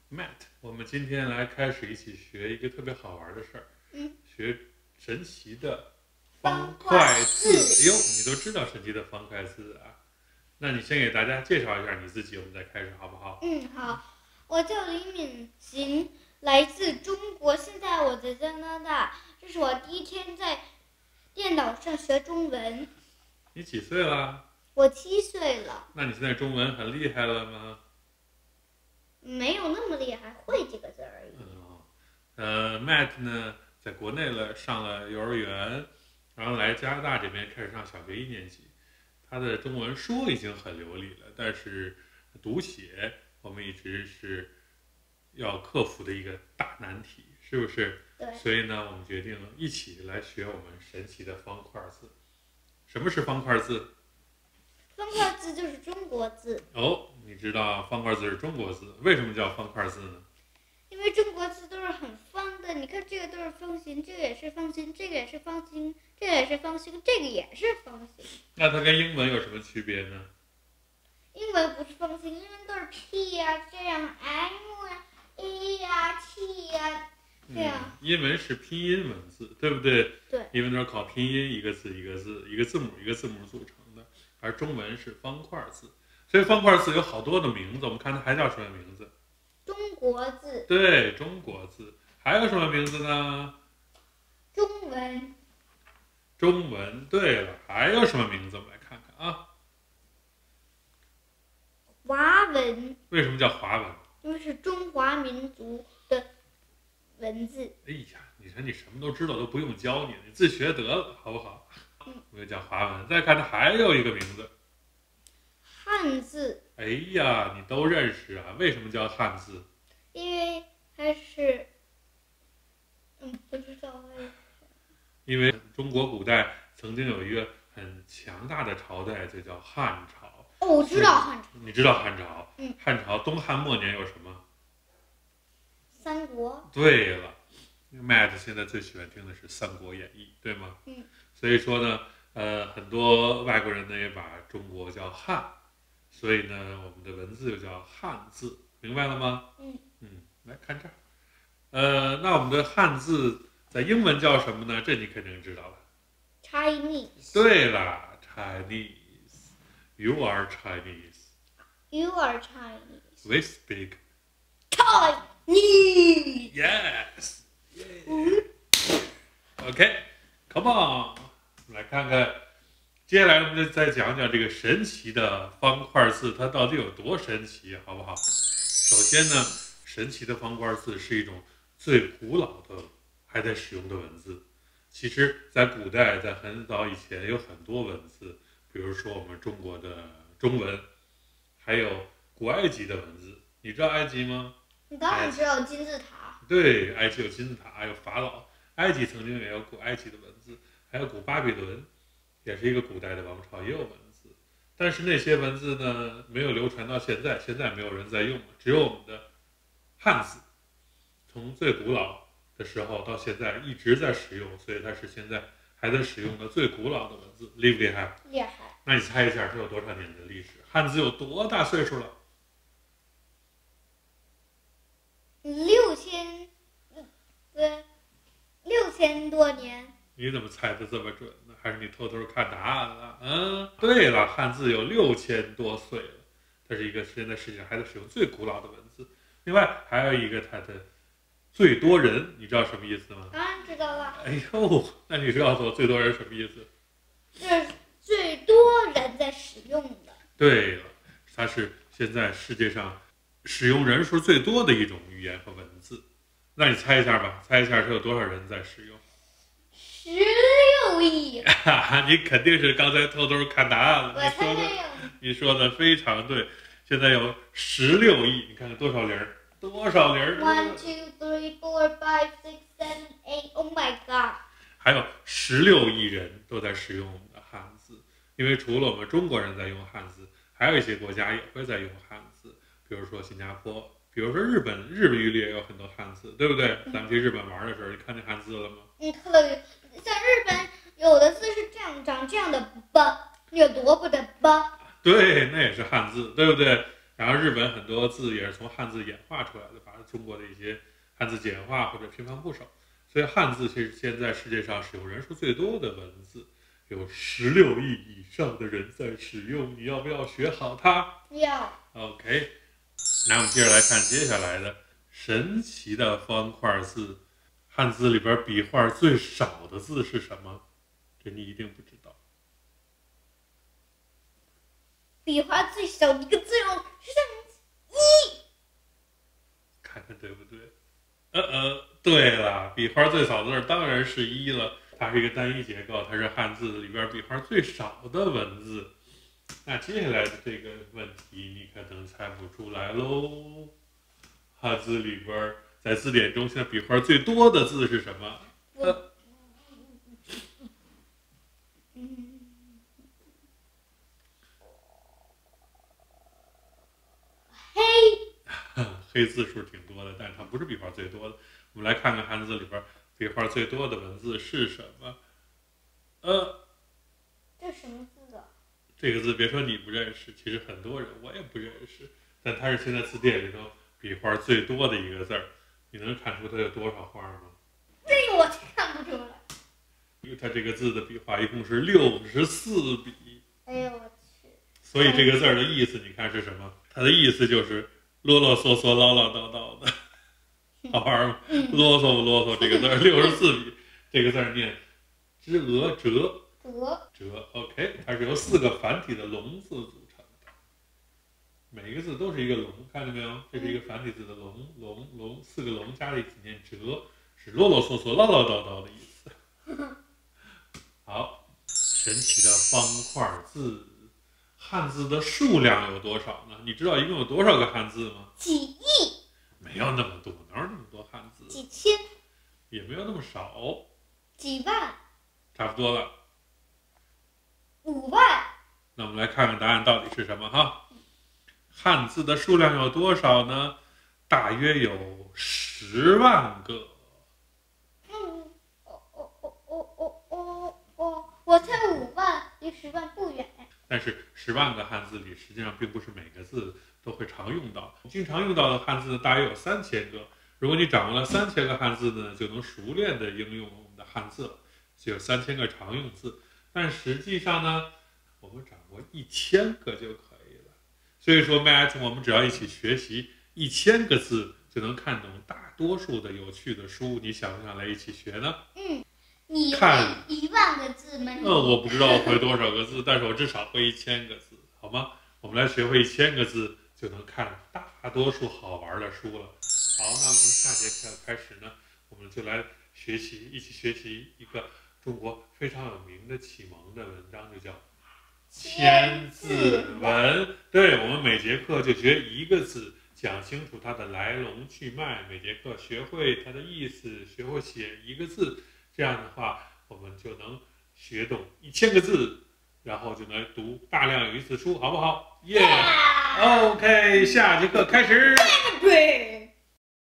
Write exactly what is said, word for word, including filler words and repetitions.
Matt，我们今天来开始一起学一个特别好玩的事儿， 嗯， 学神奇的方块字。 字。哟，你都知道神奇的方块字啊？那你先给大家介绍一下你自己，我们再开始好不好？ 嗯，好。我叫李敏行，来自中国，现在我在加拿大。这是我第一天在电脑上学中文。 你几岁了？ 我七岁了。 那你现在中文很厉害了吗？ 没有那么厉害，会几个字而已。 嗯，呃，Matt 呢，在国内了上了幼儿园，然后来加拿大这边开始上小学一年级。他的中文说已经很流利了，但是读写我们一直是要克服的一个大难题，是不是？ 对。 所以呢，我们决定一起来学我们神奇的方块字。什么是方块字？ 方块字就是中国字。 哦，你知道方块字是中国字，为什么叫方块字呢？ 因为中国字都是很方的，你看这个都是方形，这个也是方形，这个也是方形，这个也是方形，这个也是方形。 那它跟英文有什么区别呢？ 英文不是方形，英文都是 P 呀、啊，这样 M 呀、A 呀、T 呀，这样、 嗯。英文是拼音文字，对不对？ 对。 英文都是靠拼音，一个字一个字，一个字母一个字母组成的，而中文是方块字。所以方块字有好多的名字，我们看它还叫什么名字？ 中国字。 对，中国字。还有什么名字呢？ 中文。 中文。对了，还有什么名字？我们来看看啊。 华文。 为什么叫华文？ 因为是中华民族的文字。 哎呀，你说你什么都知道，都不用教你，你自学得了，好不好？ 嗯。 我就叫华文。再看它还有一个名字。 汉字。 哎呀，你都认识啊？为什么叫汉字？ 因为它是，嗯，不知道为什么。 因为中国古代曾经有一个很强大的朝代，就叫汉朝。 哦，我知道汉朝。 你知道汉朝？ 嗯。 汉朝东汉末年有什么？ 三国。 对了 ，Matt 现在最喜欢听的是《三国演义》，对吗？ 嗯。 所以说呢，呃，很多外国人呢也把中国叫汉。所以呢，我们的文字又叫汉字，明白了吗？ 嗯嗯，来看这儿，呃，那我们的汉字在英文叫什么呢？这你肯定知道了。 Chinese。 对了 ，Chinese。You are Chinese. You are Chinese. We speak Chinese. Yes. OK，Come on， 来看看。接下来我们就再讲讲这个神奇的方块字，它到底有多神奇，好不好？首先呢，神奇的方块字是一种最古老的还在使用的文字。其实，在古代，在很早以前有很多文字，比如说我们中国的中文，还有古埃及的文字。你知道埃及吗？ 你当然知道金字塔。 对，埃及有金字塔，还有法老。埃及曾经也有古埃及的文字，还有古巴比伦。也是一个古代的王朝，也有文字，但是那些文字呢，没有流传到现在，现在没有人在用了，只有我们的汉字，从最古老的时候到现在一直在使用，所以它是现在还在使用的最古老的文字，厉不厉害？ 厉害。 那你猜一下，这有多少年的历史？汉字有多大岁数了？ 六千，对，六千多年。 你怎么猜的这么准呢？还是你偷偷看答案了？嗯，对了，汉字有六千多岁了，它是一个现在世界上还在使用最古老的文字。另外还有一个它的最多人，你知道什么意思吗？ 当然知道了。 哎呦，那你知道说最多人什么意思？ 这是最多人在使用的。 对了，它是现在世界上使用人数最多的一种语言和文字。那你猜一下吧，猜一下它有多少人在使用？ 十六亿。 你肯定是刚才偷偷看答案了。 我猜没有。 你说的非常对，现在有十六亿，你看看多少零儿？多少零儿 ？One, two, three, four, five, six, seven, eight. Oh my god！ 还有十六亿人都在使用我们的汉字，因为除了我们中国人在用汉字，还有一些国家也会在用汉字，比如说新加坡，比如说日本，日语里也有很多汉字，对不对？咱们去日本玩的时候，你看见汉字了吗？ 嗯，看到像日本有的字是这样长这样的吧，那个萝卜的吧。 对，那也是汉字，对不对？ 然后日本很多字也是从汉字演化出来的，把中国的一些汉字简化或者频繁部首。所以汉字是现在世界上使用人数最多的文字，有十六亿以上的人在使用。你要不要学好它？ 要。 OK， 那我们接着来看接下来的神奇的方块字。汉字里边笔画最少的字是什么？这你一定不知道。 笔画最小的一个字用是一， 看看对不对？呃呃，对了，笔画最少的字当然是一了。它是一个单一结构，它是汉字里边笔画最少的文字。那接下来的这个问题你可能猜不出来喽。汉字里边在字典中现在笔画最多的字是什么？呃黑黑字数挺多的，但是它不是笔画最多的。我们来看看汉字里边笔画最多的文字是什么？呃， 这什么字啊？ 这个字别说你不认识，其实很多人我也不认识，但它是现在字典里头笔画最多的一个字儿。你能看出它有多少画吗？ 这个我看不出来。 因为它这个字的笔画一共是六十四笔。 哎呦我去！ 所以这个字儿的意思你看是什么？它的意思就是啰啰嗦嗦、唠唠叨叨的，好玩吗？啰嗦不啰嗦？这个字儿六十四笔，这个字儿念之鹅折。 折折 ，OK， 它是由四个繁体的龙字组成的，每一个字都是一个龙，看见没有？这是一个繁体字的龙，龙龙四个龙加在一起念折，是啰啰嗦嗦、唠唠叨叨的意思。好，神奇的方块字，汉字的数量有多少呢？你知道一共有多少个汉字吗？ 几亿？ 没有那么多，哪有那么多汉字？ 几千？ 也没有那么少， 几万？ 差不多了。 五万？ 那我们来看看答案到底是什么哈？汉字的数量有多少呢？大约有十万个。 嗯，哦哦哦哦哦哦哦，我猜五万，离十万不远。 但是十万个汉字里，实际上并不是每个字都会常用到。经常用到的汉字呢，大约有三千个。如果你掌握了三千个汉字呢，就能熟练的应用我们的汉字了，就有三千个常用字。但实际上呢，我们掌握一千个就可以了。所以说 ，Matt， 我们只要一起学习一千个字，就能看懂大多数的有趣的书。你想不想来一起学呢？ 嗯，你看会一万个字吗？ 嗯，我不知道我会多少个字，但是我至少会一千个字，好吗？我们来学会一千个字，就能看大多数好玩的书了。好，那么从下节课开始呢，我们就来学习，一起学习一个中国非常有名的启蒙的文章，就叫《千字文》。对，我们每节课就学一个字，讲清楚它的来龙去脉，每节课学会它的意思，学会写一个字，这样的话，我们就能学懂一千个字，然后就能读大量有意思的书，好不好？耶、yeah! ！OK， 下节课开始。 对。